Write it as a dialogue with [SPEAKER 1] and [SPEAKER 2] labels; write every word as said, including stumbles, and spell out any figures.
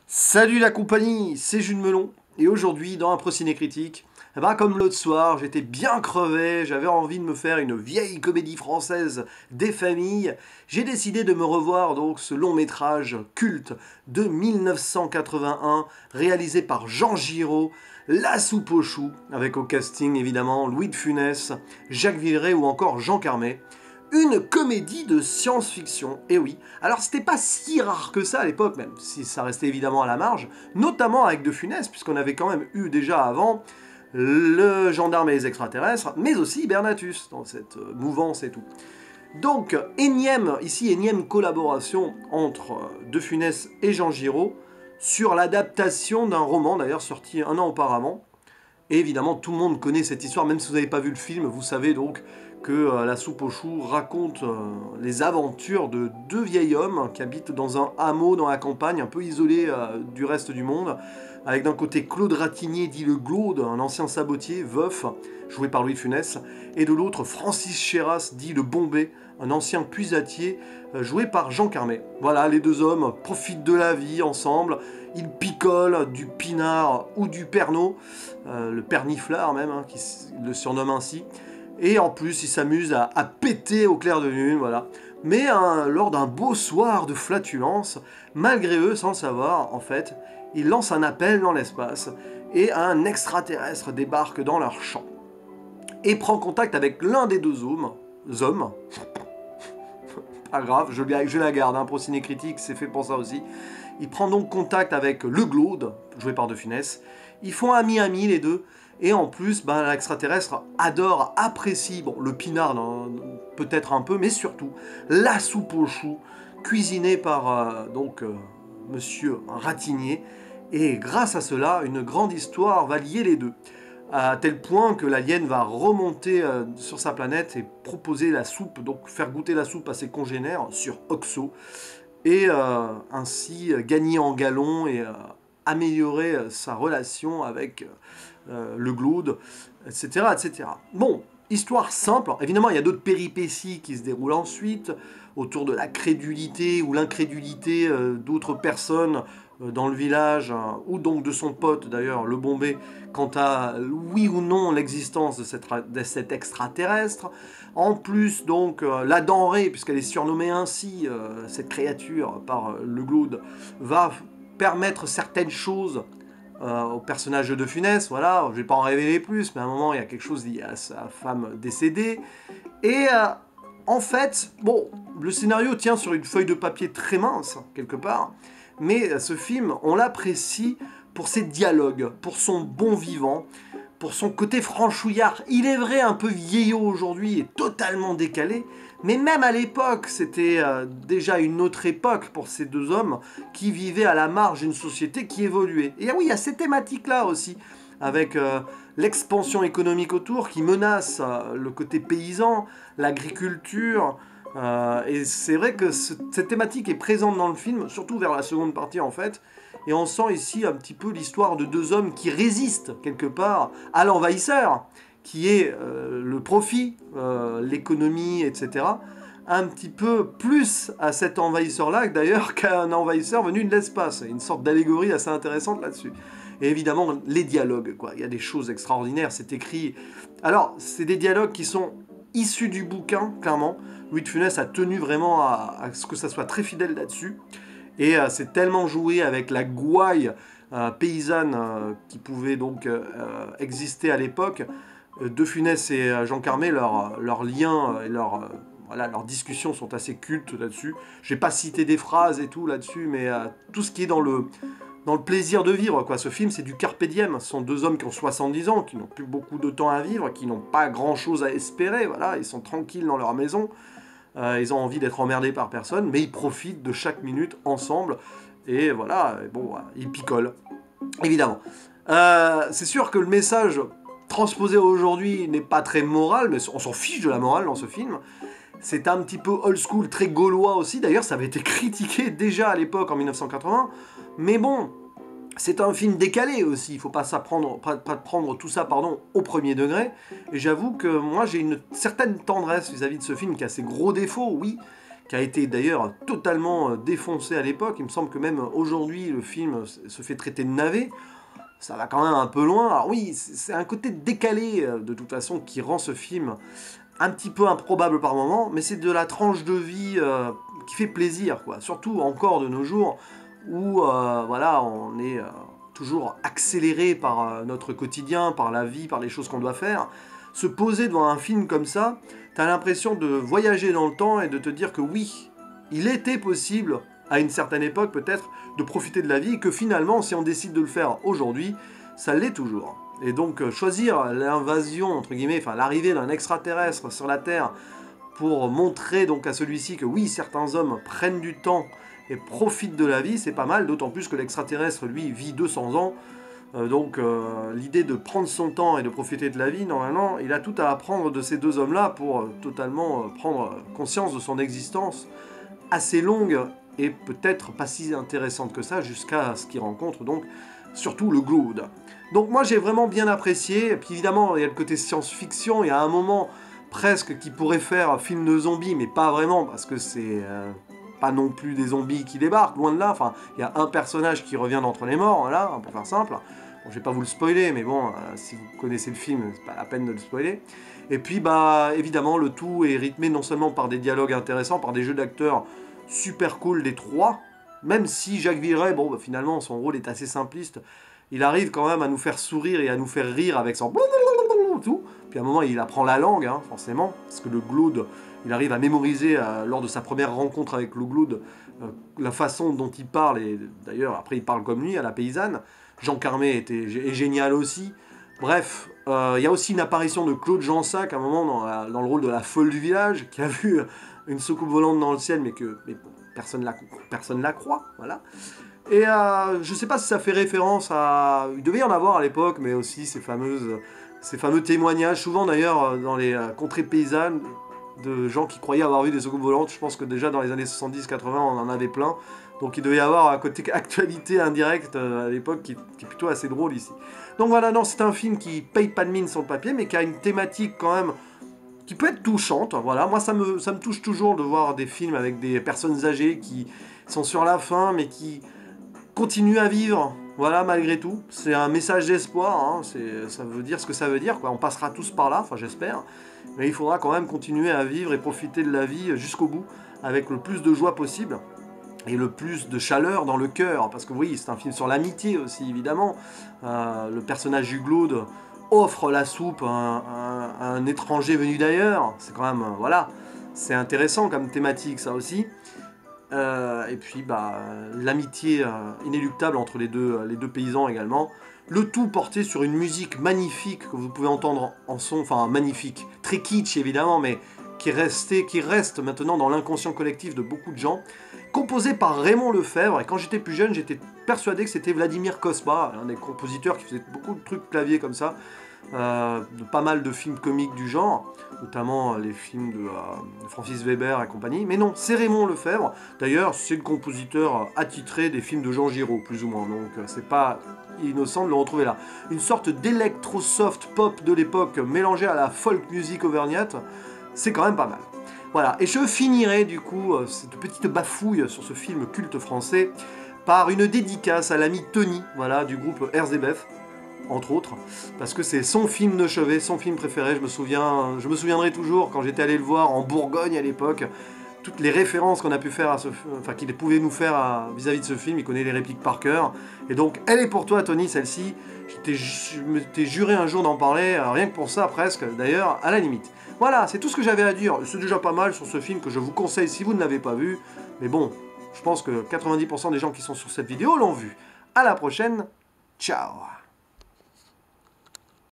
[SPEAKER 1] Salut la compagnie, c'est Jules Melon, et aujourd'hui dans un Procéné Critique, eh ben, comme l'autre soir, j'étais bien crevé, j'avais envie de me faire une vieille comédie française des familles, j'ai décidé de me revoir donc ce long métrage culte de mille neuf cent quatre-vingt-un, réalisé par Jean Giraud, La Soupe aux choux, avec au casting évidemment Louis de Funès, Jacques Villeray ou encore Jean Carmet. Une comédie de science-fiction, et oui. Alors c'était pas si rare que ça à l'époque, même si ça restait évidemment à la marge, notamment avec De Funès, puisqu'on avait quand même eu déjà avant le gendarme et les extraterrestres, mais aussi Bernatus, dans cette euh, mouvance et tout. Donc, énième, ici, énième collaboration entre euh, De Funès et Jean Giraud sur l'adaptation d'un roman, d'ailleurs sorti un an auparavant. Et évidemment, tout le monde connaît cette histoire, même si vous n'avez pas vu le film, vous savez donc que euh, La Soupe aux choux raconte euh, les aventures de deux vieils hommes qui habitent dans un hameau dans la campagne, un peu isolé euh, du reste du monde, avec d'un côté Claude Ratignier, dit le Glaude, un ancien sabotier, veuf, joué par Louis de Funès, et de l'autre Francis Chéras, dit le Bombay, un ancien puisatier, euh, joué par Jean Carmet. Voilà, les deux hommes profitent de la vie ensemble, ils picolent du pinard ou du pernod, euh, le perniflard même, hein, qui le surnomme ainsi, et en plus, ils s'amusent à, à péter au clair de lune, voilà. Mais hein, lors d'un beau soir de flatulence, malgré eux, sans le savoir, en fait, ils lancent un appel dans l'espace, et un extraterrestre débarque dans leur champ, et prend contact avec l'un des deux hommes, hommes, pas grave, je, je la garde, hein, pour Ciné Critique, c'est fait pour ça aussi. Il prend donc contact avec le Glaude, joué par De Funès. Ils font ami-ami les deux. Et en plus, ben, l'extraterrestre adore, apprécie, bon, le pinard peut-être un peu, mais surtout la soupe aux choux, cuisinée par euh, donc euh, Monsieur Ratignier. Et grâce à cela, une grande histoire va lier les deux. À tel point que l'alien va remonter euh, sur sa planète et proposer la soupe, donc faire goûter la soupe à ses congénères sur Oxo, et euh, ainsi euh, gagner en galon et euh, améliorer euh, sa relation avec euh, le Glaude, et cetera, et cetera. Bon, histoire simple. Évidemment, il y a d'autres péripéties qui se déroulent ensuite, autour de la crédulité ou l'incrédulité euh, d'autres personnes euh, dans le village, hein, ou donc de son pote d'ailleurs, le Bombay, quant à oui ou non l'existence de, cette, de cet extraterrestre. En plus, donc, euh, la denrée, puisqu'elle est surnommée ainsi, euh, cette créature, par euh, le Glaude, va permettre certaines choses euh, au personnage de De Funès. Voilà, je ne vais pas en révéler plus, mais à un moment, il y a quelque chose lié à sa femme décédée. Et euh, en fait, bon, le scénario tient sur une feuille de papier très mince, quelque part, mais ce film, on l'apprécie pour ses dialogues, pour son bon vivant, pour son côté franchouillard. Il est vrai un peu vieillot aujourd'hui et totalement décalé, mais même à l'époque, c'était euh, déjà une autre époque pour ces deux hommes qui vivaient à la marge d'une société qui évoluait. Et oui, il y a ces thématiques-là aussi, avec euh, l'expansion économique autour qui menace euh, le côté paysan, l'agriculture. Euh, et c'est vrai que ce, cette thématique est présente dans le film, surtout vers la seconde partie en fait. Et on sent ici un petit peu l'histoire de deux hommes qui résistent quelque part à l'envahisseur, qui est euh, le profit, euh, l'économie, et cetera. Un petit peu plus à cet envahisseur-là d'ailleurs qu'à un envahisseur venu de l'espace. Une sorte d'allégorie assez intéressante là-dessus. Et évidemment, les dialogues, quoi. Il y a des choses extraordinaires, c'est écrit. Alors, c'est des dialogues qui sont issus du bouquin, clairement. Louis de Funès a tenu vraiment à, à ce que ça soit très fidèle là-dessus. Et euh, c'est tellement joué avec la gouaille euh, paysanne euh, qui pouvait donc euh, exister à l'époque. Euh, De Funès et euh, Jean Carmet, leurs leur liens et leurs euh, voilà, leurs discussions sont assez cultes là-dessus. Je vais pas citer des phrases et tout là-dessus, mais euh, tout ce qui est dans le, dans le plaisir de vivre, quoi. Ce film, c'est du carpe diem. Ce sont deux hommes qui ont soixante-dix ans, qui n'ont plus beaucoup de temps à vivre, qui n'ont pas grand-chose à espérer. Voilà, ils sont tranquilles dans leur maison. Euh, ils ont envie d'être emmerdés par personne, mais ils profitent de chaque minute ensemble. Et voilà, et bon, ils picolent, évidemment. Euh, c'est sûr que le message transposé aujourd'hui n'est pas très moral, mais on s'en fiche de la morale dans ce film. C'est un petit peu old school, très gaulois aussi. D'ailleurs, ça avait été critiqué déjà à l'époque, en mille neuf cent quatre-vingts. Mais bon, c'est un film décalé aussi, il ne faut pas, pas, pas prendre tout ça pardon, au premier degré. Et j'avoue que moi j'ai une certaine tendresse vis-à-vis de ce film qui a ses gros défauts, oui, qui a été d'ailleurs totalement défoncé à l'époque. Il me semble que même aujourd'hui, le film se fait traiter de navet. Ça va quand même un peu loin. Alors oui, c'est un côté décalé, de toute façon, qui rend ce film un petit peu improbable par moment, mais c'est de la tranche de vie euh, qui fait plaisir, quoi. Surtout encore de nos jours, où euh, voilà, on est euh, toujours accéléré par euh, notre quotidien, par la vie, par les choses qu'on doit faire. Se poser devant un film comme ça, t'as l'impression de voyager dans le temps et de te dire que oui, il était possible, à une certaine époque peut-être, de profiter de la vie, et que finalement, si on décide de le faire aujourd'hui, ça l'est toujours. Et donc, euh, choisir l'invasion, entre guillemets, enfin l'arrivée d'un extraterrestre sur la Terre, pour montrer donc à celui-ci que oui, certains hommes prennent du temps et profitent de la vie, c'est pas mal, d'autant plus que l'extraterrestre, lui, vit deux cents ans. Euh, donc euh, l'idée de prendre son temps et de profiter de la vie, normalement, il a tout à apprendre de ces deux hommes-là pour euh, totalement euh, prendre conscience de son existence assez longue et peut-être pas si intéressante que ça, jusqu'à ce qu'il rencontre donc surtout le Glood. Donc moi j'ai vraiment bien apprécié, et puis évidemment il y a le côté science-fiction, il y a un moment presque qui pourrait faire film de zombies, mais pas vraiment, parce que c'est euh, pas non plus des zombies qui débarquent, loin de là, enfin il y a un personnage qui revient d'entre les morts, voilà, pour faire simple. Bon, je vais pas vous le spoiler, mais bon, euh, si vous connaissez le film, c'est pas la peine de le spoiler. Et puis bah évidemment le tout est rythmé non seulement par des dialogues intéressants, par des jeux d'acteurs super cool des trois, même si Jacques Villeray, bon, bah, finalement, son rôle est assez simpliste, il arrive quand même à nous faire sourire et à nous faire rire avec son tout. Puis à un moment, il apprend la langue, hein, forcément, parce que le Glood, il arrive à mémoriser, euh, lors de sa première rencontre avec le Glood, euh, la façon dont il parle, et d'ailleurs, après, il parle comme lui, à la paysanne. Jean Carmé était, est génial aussi. Bref, euh, il y a aussi une apparition de Claude Jansac, à un moment, dans, la, dans le rôle de la folle du village, qui a vu une soucoupe volante dans le ciel, mais que mais bon, personne la, personne la croit, voilà. Et euh, je sais pas si ça fait référence à... Il devait y en avoir à l'époque, mais aussi ces, fameuses, ces fameux témoignages, souvent d'ailleurs dans les euh, contrées paysannes, de gens qui croyaient avoir vu des soucoupes volantes. Je pense que déjà dans les années soixante-dix quatre-vingts, on en avait plein. Donc il devait y avoir un côté actualité indirecte euh, à l'époque qui, qui est plutôt assez drôle ici. Donc voilà, non, c'est un film qui paye pas de mine sur le papier, mais qui a une thématique quand même qui peut être touchante. Voilà, moi ça me, ça me touche toujours de voir des films avec des personnes âgées qui sont sur la fin, mais qui continuent à vivre, voilà, malgré tout. C'est un message d'espoir, hein. Ça veut dire ce que ça veut dire, quoi. On passera tous par là, enfin j'espère, mais il faudra quand même continuer à vivre et profiter de la vie jusqu'au bout, avec le plus de joie possible, et le plus de chaleur dans le cœur, parce que oui, c'est un film sur l'amitié aussi, évidemment. Euh, le personnage du Glood offre la soupe à un, un, un étranger venu d'ailleurs, c'est quand même, euh, voilà, c'est intéressant comme thématique, ça aussi. Euh, et puis bah, l'amitié euh, inéluctable entre les deux, les deux paysans également. Le tout porté sur une musique magnifique que vous pouvez entendre en son, enfin magnifique, très kitsch évidemment, mais qui, restait, qui reste maintenant dans l'inconscient collectif de beaucoup de gens. Composé par Raymond Lefebvre, et quand j'étais plus jeune, j'étais persuadé que c'était Vladimir Kosma, un des compositeurs qui faisait beaucoup de trucs clavier comme ça, euh, de pas mal de films comiques du genre, notamment les films de euh, Francis Weber et compagnie. Mais non, c'est Raymond Lefebvre. D'ailleurs, c'est le compositeur attitré des films de Jean Giraud, plus ou moins, donc c'est pas innocent de le retrouver là. Une sorte d'électro-soft pop de l'époque mélangée à la folk music auvergnate, c'est quand même pas mal. Voilà, et je finirai du coup euh, cette petite bafouille sur ce film culte français par une dédicace à l'ami Tony, voilà, du groupe Erzébeth, entre autres, parce que c'est son film de chevet, son film préféré. Je me souviens, je me souviendrai toujours quand j'étais allé le voir en Bourgogne à l'époque, toutes les références qu'on a pu faire à ce, enfin qu'il pouvait nous faire vis-à-vis de ce film. Il connaît les répliques par cœur, et donc elle est pour toi, Tony, celle-ci. Je m'étais juré un jour d'en parler, rien que pour ça presque, d'ailleurs, à la limite. Voilà, c'est tout ce que j'avais à dire. C'est déjà pas mal sur ce film que je vous conseille si vous ne l'avez pas vu. Mais bon, je pense que quatre-vingt-dix pour cent des gens qui sont sur cette vidéo l'ont vu. À la prochaine, ciao.